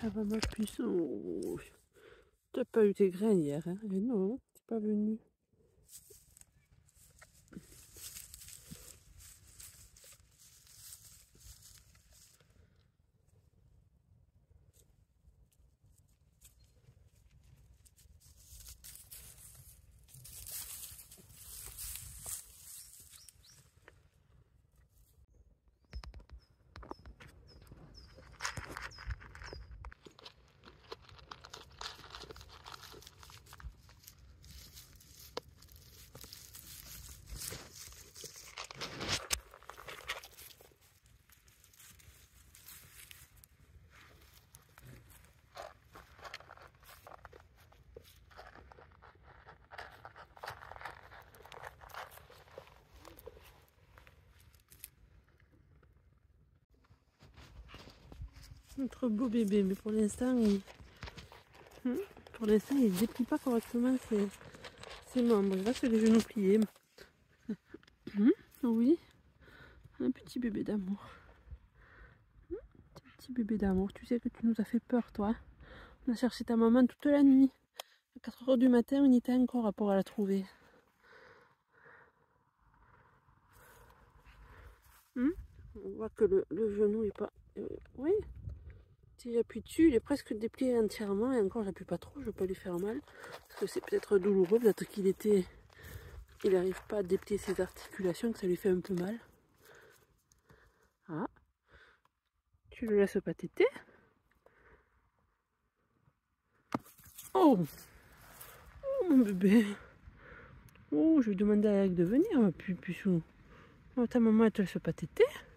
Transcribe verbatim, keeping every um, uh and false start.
Ça va ma puce. Oh. T'as pas eu tes graines hier, hein? Mais non, t'es pas venu. Notre beau bébé, mais pour l'instant, il... pour l'instant, il déplie pas correctement ses, ses membres. Il va se les genoux pliés. Oui, un petit bébé d'amour. Un petit bébé d'amour. Tu sais que tu nous as fait peur, toi. On a cherché ta maman toute la nuit. À quatre heures du matin, on y était encore pour la trouver. Hmm, on voit que le, le genou est pas... Euh, oui. Si j'appuie dessus, il est presque déplié entièrement. Et encore, j'appuie pas trop, je veux pas lui faire mal. Parce que c'est peut-être douloureux, peut-être qu'il était... Il n'arrive pas à déplier ses articulations, que ça lui fait un peu mal. Ah. Tu le laisses pas téter. Oh. Oh mon bébé. Oh, je vais demander à Alec de venir, ma pupuchou. Oh, ta maman, elle te laisse pas téter.